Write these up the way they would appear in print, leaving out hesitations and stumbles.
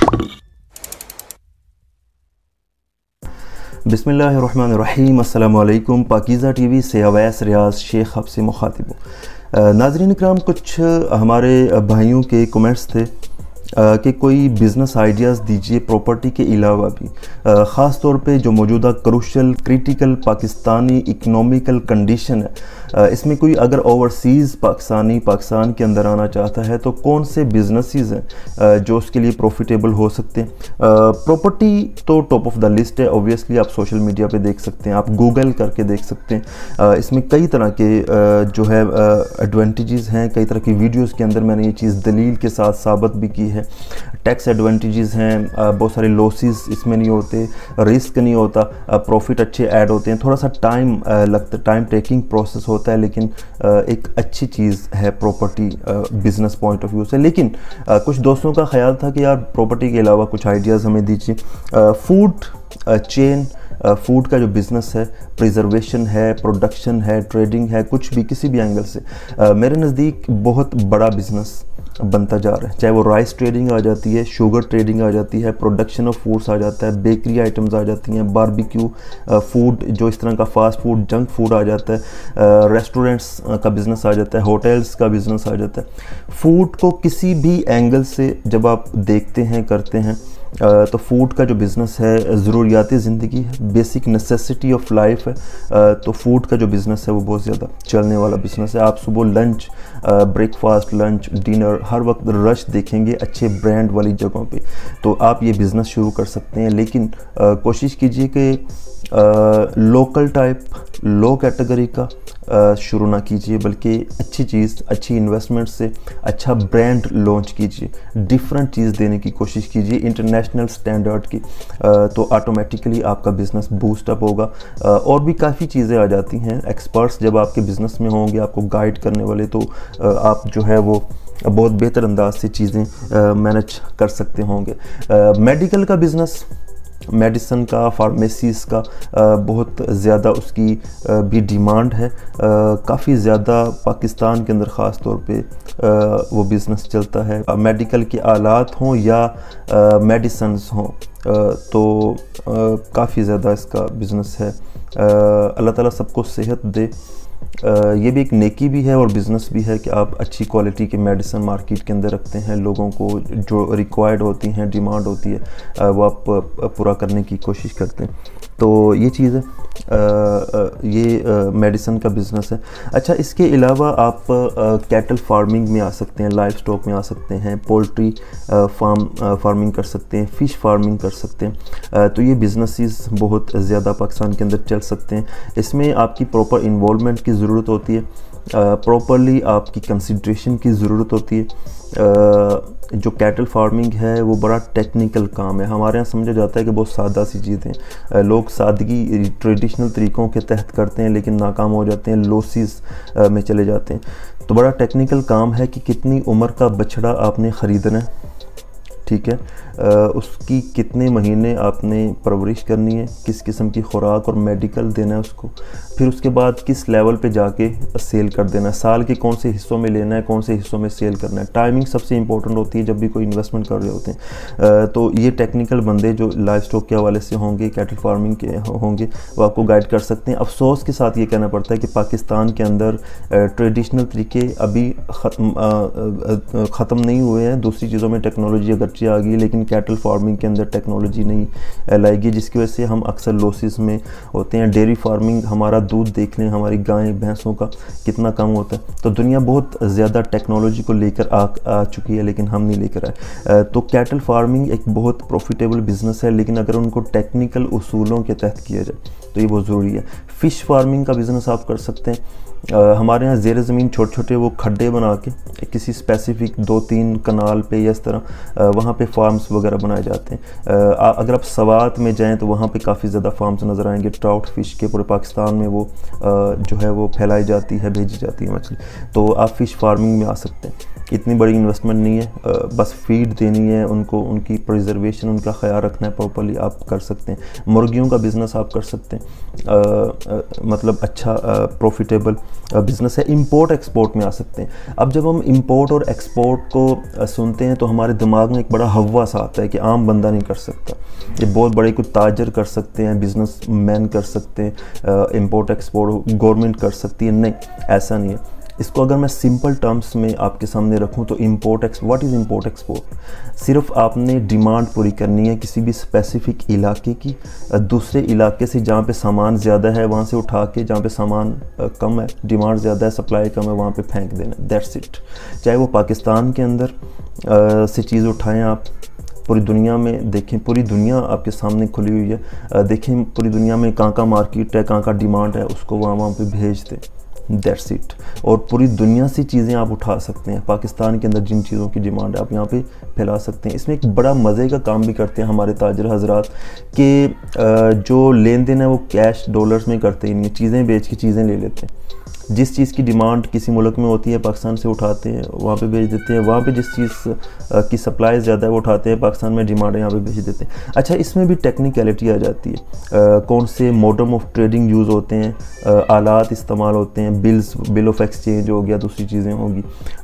बिस्मिल्लाहिर्रहमानिर्रहीम। अस्सलामु अलैकुम। पाकीज़ा टीवी से अवैस रियाज शेख आपसे मुखातिब हूँ। नाज़रीन इकराम, कुछ हमारे भाइयों के कमेंट्स थे कि कोई बिज़नेस आइडियाज़ दीजिए प्रॉपर्टी के अलावा भी, ख़ास तौर पे जो मौजूदा crucial critical Pakistani economical condition है, इसमें कोई अगर ओवरसीज़ पाकिस्तान के अंदर आना चाहता है तो कौन से बिजनेसेस हैं जो उसके लिए प्रॉफिटेबल हो सकते हैं। प्रॉपर्टी तो टॉप ऑफ द लिस्ट है, ऑब्वियसली आप सोशल मीडिया पे देख सकते हैं, आप गूगल करके देख सकते हैं। इसमें कई तरह के जो है एडवांटेजेस हैं, कई तरह की वीडियोज़ के अंदर मैंने ये चीज़ दलील के साथ साबित भी की है। टैक्स एडवांटेजेस हैं, बहुत सारे लॉसेस इसमें नहीं होते, रिस्क नहीं होता, प्रॉफिट अच्छे ऐड होते हैं, थोड़ा सा टाइम लगता है, टाइम टेकिंग प्रोसेस होता है, लेकिन एक अच्छी चीज़ है property business point of view से। लेकिन कुछ दोस्तों का ख्याल था कि यार प्रॉपर्टी के अलावा कुछ आइडियाज़ हमें दीजिए। फूड चेन, फूड का जो बिज़नेस है, प्रिजर्वेशन है, प्रोडक्शन है, ट्रेडिंग है, कुछ भी किसी भी एंगल से मेरे नज़दीक बहुत बड़ा बिज़नेस बनता जा रहा है। चाहे वो राइस ट्रेडिंग आ जाती है, शुगर ट्रेडिंग आ जाती है, प्रोडक्शन ऑफ फूड्स आ जाता है, बेकरी आइटम्स आ जाती हैं, बारबेक्यू फूड जो इस तरह का फास्ट फूड जंक फूड आ जाता है, रेस्टोरेंट्स का बिज़नेस आ जाता है, होटल्स का बिज़नेस आ जाता है। फूड को किसी भी एंगल से जब आप देखते हैं, करते हैं, तो फूड का जो बिज़नेस है ज़रूरियाती ज़िंदगी है, बेसिक नेसेसिटी ऑफ लाइफ है। तो फूड का जो बिज़नेस है वो बहुत ज़्यादा चलने वाला बिज़नेस है। आप सुबह लंच, ब्रेकफास्ट, लंच, डिनर हर वक्त रश देखेंगे अच्छे ब्रांड वाली जगहों पे, तो आप ये बिज़नेस शुरू कर सकते हैं। लेकिन कोशिश कीजिए कि लोकल टाइप, लो कैटेगरी का शुरू ना कीजिए, बल्कि अच्छी चीज़, अच्छी इन्वेस्टमेंट से अच्छा ब्रांड लॉन्च कीजिए, डिफरेंट चीज़ देने की कोशिश कीजिए इंटरनेशनल स्टैंडर्ड की, तो ऑटोमेटिकली आपका बिज़नेस बूस्ट अप होगा। और भी काफ़ी चीज़ें आ जाती हैं, एक्सपर्ट्स जब आपके बिज़नेस में होंगे, आपको गाइड करने वाले, तो आप जो है वो बहुत बेहतर अंदाज से चीज़ें मैनेज कर सकते होंगे। मेडिकल का बिज़नेस, मेडिसिन का, फार्मेसीज़ का बहुत ज़्यादा उसकी भी डिमांड है। काफ़ी ज़्यादा पाकिस्तान के अंदर ख़ास तौर पे वो बिज़नेस चलता है। मेडिकल के आलात हों या मेडिसन्स हों, तो काफ़ी ज़्यादा इसका बिज़नेस है। अल्लाह ताला सबको सेहत दे। ये भी एक नेकी भी है और बिज़नेस भी है कि आप अच्छी क्वालिटी के मेडिसिन मार्केट के अंदर रखते हैं, लोगों को जो रिक्वायर्ड होती हैं, डिमांड होती है, वो आप पूरा करने की कोशिश करते हैं। तो ये चीज़ है, ये मेडिसिन का बिज़नेस है। अच्छा, इसके अलावा आप कैटल फार्मिंग में आ सकते हैं, लाइव स्टॉक में आ सकते हैं, पोल्ट्री फार्मिंग कर सकते हैं, फ़िश फार्मिंग कर सकते हैं। तो ये बिज़नेसेस बहुत ज़्यादा पाकिस्तान के अंदर चल सकते हैं। इसमें आपकी प्रॉपर इन्वॉल्वमेंट की ज़रूरत होती है, प्रॉपरली आपकी कंसिड्रेशन की ज़रूरत होती है। जो कैटल फार्मिंग है वो बड़ा टेक्निकल काम है। हमारे यहाँ समझा जाता है कि बहुत सादा सी चीज़ें, लोग सादगी ट्रेडिशनल तरीक़ों के तहत करते हैं लेकिन नाकाम हो जाते हैं, लॉसेस में चले जाते हैं। तो बड़ा टेक्निकल काम है कि कितनी उम्र का बछड़ा आपने ख़रीदना है, ठीक है, उसकी कितने महीने आपने परवरिश करनी है, किस किस्म की खुराक और मेडिकल देना है उसको, फिर उसके बाद किस लेवल पे जाके सेल कर देना है, साल के कौन से हिस्सों में लेना है, कौन से हिस्सों में सेल करना है। टाइमिंग सबसे इंपॉर्टेंट होती है जब भी कोई इन्वेस्टमेंट कर रहे होते हैं। तो ये टेक्निकल बंदे जो लाइव स्टॉक के हवाले से होंगे, कैटल फार्मिंग के होंगे, वो आपको गाइड कर सकते हैं। अफसोस के साथ ये कहना पड़ता है कि पाकिस्तान के अंदर ट्रेडिशनल तरीके अभी ख़त्म नहीं हुए हैं। दूसरी चीज़ों में टेक्नोलॉजी अगरचे आ गई, लेकिन कैटल फार्मिंग के अंदर टेक्नोलॉजी नहीं लाएगी, जिसकी वजह से हम अक्सर लॉसेस में होते हैं। डेयरी फार्मिंग, हमारा दूध देख लें, हमारी गाय भैंसों का कितना कम होता है। तो दुनिया बहुत ज़्यादा टेक्नोलॉजी को लेकर आ चुकी है, लेकिन हम नहीं लेकर आए। तो कैटल फार्मिंग एक बहुत प्रॉफिटेबल बिज़नेस है, लेकिन अगर उनको टेक्निकल उसूलों के तहत किया जाए तो ये बहुत ज़रूरी है। फ़िश फार्मिंग का बिज़नेस आप कर सकते हैं। हमारे यहाँ ज़ेर ज़मीन छोटे छोटे वो खड्डे बना के किसी स्पेसिफिक 2-3 कनाल पे या इस तरह वहाँ पे फार्म्स वगैरह बनाए जाते हैं। अगर आप सवात में जाएं तो वहाँ पे काफ़ी ज़्यादा फार्म्स नज़र आएंगे ट्राउट फ़िश के। पूरे पाकिस्तान में वो जो है वो फैलाई जाती है, भेजी जाती है मछली। तो आप फ़िश फार्मिंग में आ सकते हैं। اتنی بڑی انویسٹمنٹ نہیں ہے، بس فیڈ دینی ہے ان کو، ان کی پریزرویشن، ان کا خیال رکھنا ہے پراپرلی، آپ کر سکتے ہیں۔ مرغیوں کا بزنس آپ کر سکتے ہیں، مطلب اچھا پروفیٹیبل بزنس ہے۔ امپورٹ ایکسپورٹ میں آ سکتے ہیں۔ اب جب ہم امپورٹ اور ایکسپورٹ کو سنتے ہیں تو ہمارے دماغ میں ایک بڑا ہوا سا آتا ہے کہ عام بندہ نہیں کر سکتا، یہ بہت بڑے کوئی تاجر کر سکتے ہیں، بزنس مین کر سکتے ہیں، امپورٹ ایکسپورٹ گورنمنٹ کر سکتی ہے۔ نہیں، ایسا نہیں ہے۔ اس کو اگر میں سمپل ٹرمز میں آپ کے سامنے رکھوں تو واٹ از امپورٹ ایکسپورٹ؟ صرف آپ نے ڈیمانڈ پوری کرنی ہے کسی بھی اسپیسیفک علاقے کی، دوسرے علاقے سے جہاں پہ سامان زیادہ ہے وہاں سے اٹھا کے جہاں پہ سامان کم ہے، ڈیمانڈ زیادہ ہے، سپلائی کم ہے، وہاں پہ پھینک دینا، دیٹس اٹ۔ چاہے وہ پاکستان کے اندر سے چیز اٹھائیں، آپ پوری دنیا میں دیکھیں، پوری دنیا آپ کے سامنے کھلی ہوئی ہے، دیکھیں پوری دنیا میں کہاں کہاں مارکیٹ ہے، کہاں کہاں ڈیمانڈ ہے، اس کو وہاں پہ بھیج دیں، دیٹس اٹ۔ اور پوری دنیا سے چیزیں آپ اٹھا سکتے ہیں، پاکستان کے اندر جن چیزوں کی ڈیمانڈ ہے آپ یہاں پہ پھیلا سکتے ہیں۔ اس میں ایک بڑا مزے کا کام بھی کرتے ہیں ہمارے تاجر حضرات کہ جو لین دین ہے وہ کیش ڈالرز میں کرتے ہی نہیں، چیزیں بیچ کے چیزیں لے لیتے ہیں۔ جس چیز کی ڈیمانڈ کسی ملک میں ہوتی ہے پاکستان سے اٹھاتے ہیں، وہاں پہ بھیج دیتے ہیں، وہاں پہ جس چیز کی سپلائی زیادہ ہے وہ اٹھاتے ہیں، پاکستان میں ڈیمانڈ ہے یہاں پہ بھیج دیتے ہیں۔ اچھا، اس میں بھی ٹیکنیکلٹی آ جاتی ہے، کون سے موڈم آف ٹریڈنگ یوز ہوتے ہیں، آلات استعمال ہوتے ہیں، بل آف ایکسچینج ہو گیا، دوسری چیزیں ہوگی،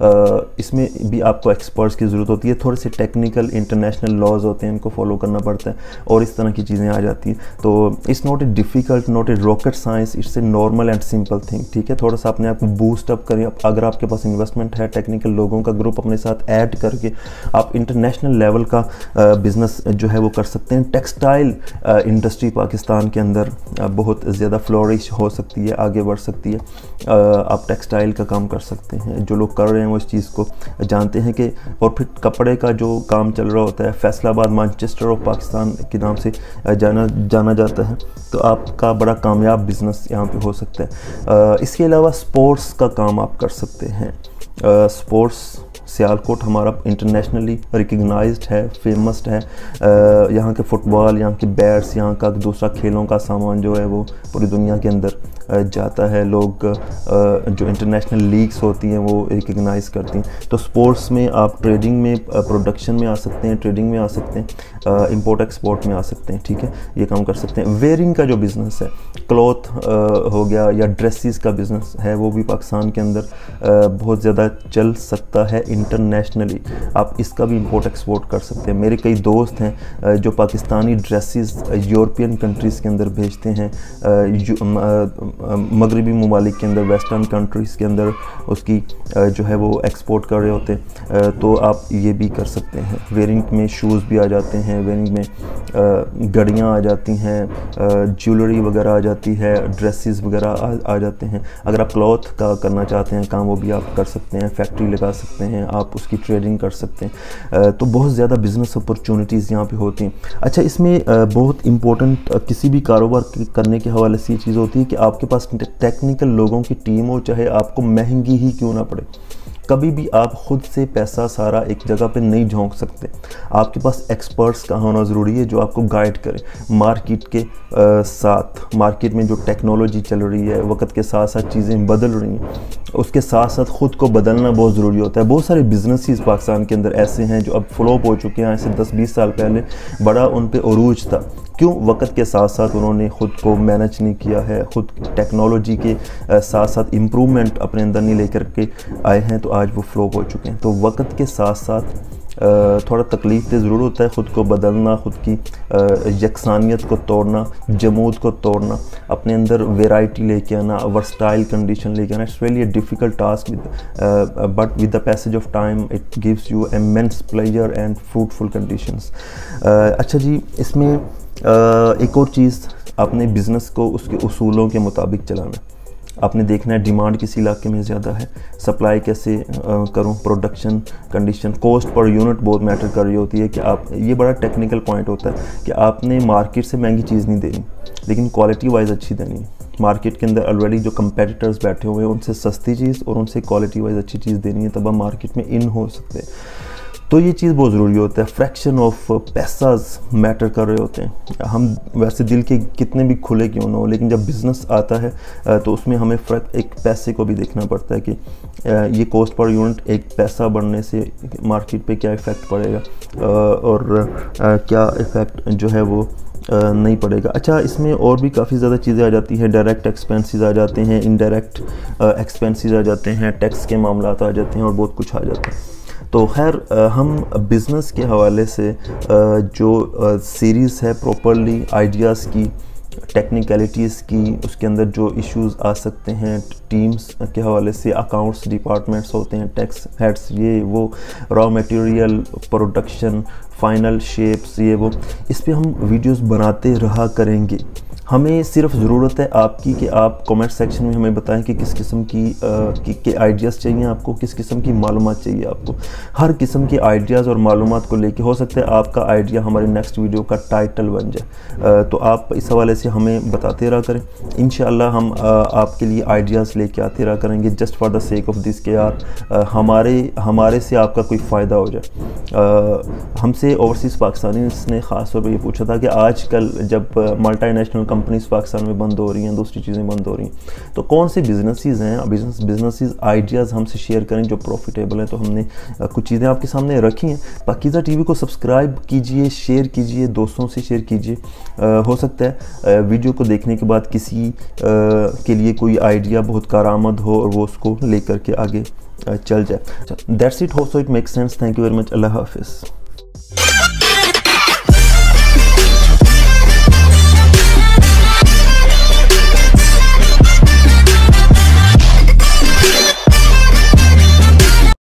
اس میں بھی آپ کو ایکسپرٹس کی ضرورت ہوتی ہے، تھوڑے سے ٹیکنیکل انٹرنیشنل لاز ہوتے ہیں ان کو فالو کرنا پڑتا ہے، اور اس طرح کی چیزیں آ جاتی ہیں۔ تو it's not a difficult, not a rocket science, it's a normal and simple thing, ٹھیک ہے۔ تھوڑا سا اپنے آپ کو بوسٹ اپ کریں، اگر آپ کے پاس انویسٹمنٹ ہے، ٹیکنیکل لوگوں کا گروپ اپنے ساتھ ایڈ کر کے آپ انٹرنیشنل لیول کا بزنس جو ہے وہ کر سکتے ہیں۔ ٹیکسٹائل انڈسٹری پاکستان کے اندر بہت زیادہ فلورش ہو سکتی ہے، آگے بڑھ سکتی ہے، آپ ٹیکسٹائل کا کام کر سکتے ہیں، جو لوگ کر رہے ہیں وہ اس چیز کو جانتے ہیں کہ، اور پھر کپڑے کا جو کام چل رہا ہوتا ہے، فیصل آباد مانچسٹر آف پاکستان کے نام سے جانا جاتا ہے، تو آپ کا بڑا کامیاب بزنس یہاں پہ ہو سکتا ہے۔ اس کے علاوہ سپورٹس کا کام آپ کر سکتے ہیں۔ سپورٹس، سیالکوٹ ہمارا انٹرنیشنلی ریکگنائزڈ ہے، فیمسڈ ہے، یہاں کے فٹ بال، یہاں کے بیٹس، یہاں کا دوسرا کھیلوں کا سامان جو ہے وہ پوری دنیا کے اندر جاتا ہے، لوگ جو انٹرنیشنل لیگز ہوتی ہیں وہ ریکگنائز کرتی ہیں۔ تو سپورٹس میں آپ ٹریڈنگ میں، پروڈکشن میں آ سکتے ہیں، ٹریڈنگ میں آ سکتے ہیں، امپورٹ ایکسپورٹ میں آ سکتے ہیں، ٹھیک ہے، یہ کام کر سکتے ہیں۔ ویئرنگ کا جو بزنس ہے، کلوتھ ہو گیا یا ڈریسز کا بزنس ہے، وہ بھی پاکستان کے اندر بہت زیادہ چل سکتا ہے انٹرنیشنلی، آپ اس کا بھی امپورٹ ایکسپورٹ کر سکتے ہیں۔ میرے کئی دوست ہیں جو پاکستانی ڈریسز یورپین کنٹریز کے اندر بھیجتے ہیں، مغربی ممالک کے اندر، ویسٹرن کنٹریز کے اندر اس کی جو ہے وہ ایکسپورٹ کر رہے ہوتے ہیں، تو آپ یہ بھی کر سکتے ہیں۔ ویئرنگ میں شوز بھی آ جاتے ہیں، ویئرنگ میں گھڑیاں آ جاتی ہیں، جیولری وغیرہ آ جاتی ہے، ڈریسز وغیرہ آ جاتے ہیں۔ اگر آپ کلوتھ کا کرنا چاہتے ہیں کام، وہ بھی آپ کر سکتے ہیں، فیکٹری لگا سکتے ہیں، آپ اس کی ٹریڈنگ کر سکتے ہیں، تو بہت زیادہ بزنس اپرچونیٹیز یہاں پہ ہوتی ہیں۔ اچھا، اس میں بہت امپورٹنٹ کسی بھی کاروبار کرنے کے حوالے سے یہ چیز ہوتی ہے کہ آپ کے پاس ٹیکنیکل لوگوں کی ٹیم ہو، چاہے آپ کو مہنگی ہی کیوں نہ پڑے۔ کبھی بھی آپ خود سے پیسہ سارا ایک جگہ پہ نہیں جھونک سکتے، آپ کے پاس ایکسپرٹس کا ہونا ضروری ہے جو آپ کو گائیڈ کرے مارکیٹ کے ساتھ۔ مارکیٹ میں جو ٹیکنالوجی چل رہی ہے، وقت کے ساتھ ساتھ چیزیں بدل رہی ہیں، اس کے ساتھ ساتھ خود کو بدلنا بہت ضروری ہوتا ہے۔ بہت سارے بزنسز پاکستان کے اندر ایسے ہیں جو اب فلوپ ہو چکے ہیں، ایسے 10-20 سال پہلے بڑا ان پہ عروج تھا، کیوں؟ وقت کے ساتھ ساتھ انہوں نے خود کو مینج نہیں کیا ہے، خود ٹیکنالوجی کے ساتھ ساتھ امپرومنٹ اپنے اندر نہیں لے کر کے آئے ہیں، تو آج وہ فلوپ ہو چکے ہیں۔ تو وقت کے ساتھ ساتھ تھوڑا تکلیف دہ ضرور ہوتا ہے، خود کو بدلنا، خود کی یکسانیت کو توڑنا، جمود کو توڑنا، اپنے اندر ویرائٹی لے کے آنا، ورسٹائل کنڈیشن لے کے آنا۔ It's really a difficult task, but with the passage of time it gives you immense pleasure and fruitful conditions. اچھا جی، اس میں ایک اور چیز، آپ نے بزنس کو اس کے اصولوں کے مطابق چلانا۔ آپ نے دیکھنا ہے ڈیمانڈ کس علاقے میں زیادہ ہے، سپلائی کیسے کروں، production condition, cost per unit بہت میٹر کر رہی ہوتی ہے کہ آپ، یہ بڑا ٹیکنیکل پوائنٹ ہوتا ہے کہ آپ نے مارکیٹ سے مہنگی چیز نہیں دینی لیکن کوالٹی وائز اچھی دینی ہے۔ مارکیٹ کے اندر آلریڈی جو کمپیٹیٹرز بیٹھے ہوئے ہیں ان سے سستی چیز اور ان سے کوالٹی وائز اچھی چیز دینی ہے، تب ہم مارکیٹ میں ان ہو سکتے ہیں۔ تو یہ چیز بہت ضروری ہوتا ہے. فریکشن آف پیساز میٹر کر رہے ہوتے ہیں. ہم ویسے دل کے کتنے بھی کھلے کیوں نہ ہو, لیکن جب بزنس آتا ہے تو اس میں ہمیں ایک پیسے کو بھی دیکھنا پڑتا ہے کہ یہ کاسٹ پر یونٹ ایک پیسہ بڑھنے سے مارکیٹ پہ کیا ایفیکٹ پڑے گا اور کیا ایفیکٹ جو ہے وہ نہیں پڑے گا. اچھا, اس میں اور بھی کافی زیادہ چیزیں آ جاتی ہیں. ڈائریکٹ ایکسپینسز آ جاتے ہیں, انڈائریکٹ ایکسپینسز آ جاتے ہیں, ٹیکس کے معاملات آ جاتے ہیں اور بہت کچھ آ جاتا ہے. تو خیر, ہم بزنس کے حوالے سے جو سیریز ہے پراپرلی آئیڈیاز کی, ٹیکنیکلٹیز کی, اس کے اندر جو ایشوز آ سکتے ہیں ٹیمز کے حوالے سے, اکاؤنٹس ڈپارٹمنٹس ہوتے ہیں, ٹیکس ہیڈس, یہ وہ, raw material, production, final shapes, یہ وہ, اس پہ ہم ویڈیوز بناتے رہا کریں گے. ہمیں صرف ضرورت ہے آپ کی کہ آپ کومنٹ سیکشن میں ہمیں بتائیں کہ کس قسم کی آئیڈیاز چاہیے آپ کو, کس قسم کی معلومات چاہیے آپ کو. ہر قسم کی آئیڈیاز اور معلومات کو لے کے ہو سکتا ہے آپ کا آئیڈیا ہمارے نیکسٹ ویڈیو کا ٹائٹل بن جائے. تو آپ اس حوالے سے ہمیں بتاتے رہا کریں. انشاءاللہ ہم آپ کے لیے آئیڈیاز لے کے آتے رہا کریں گے, just for the sake of this کہ یار ہمارے سے آپ کا کوئی فائدہ ہو جائے. ہم سے اوورسیز پاکستانیز نے خاص طور پہ یہ پوچھا تھا کہ آج کل جب ملٹی نیشنل کمپنیز پاکستان میں بند ہو رہی ہیں, دوسری چیزیں بند ہو رہی ہیں, تو کون سے بزنسز ہیں, بزنسز آئیڈیاز ہم سے شیئر کریں جو پروفیٹیبل ہیں. تو ہم نے کچھ چیزیں آپ کے سامنے رکھی ہیں. پاکیزہ ٹی وی کو سبسکرائب کیجئے, شیئر کیجئے, دوستوں سے شیئر کیجئے. ہو سکتا ہے ویڈیو کو دیکھنے کے بعد کسی کے لیے کوئی آئیڈیا بہت کارآمد ہو اور وہ اس کو لے کر کے آگے چل جائے. That's it, hope so it make sense. Thank you very much. اللہ حافظ.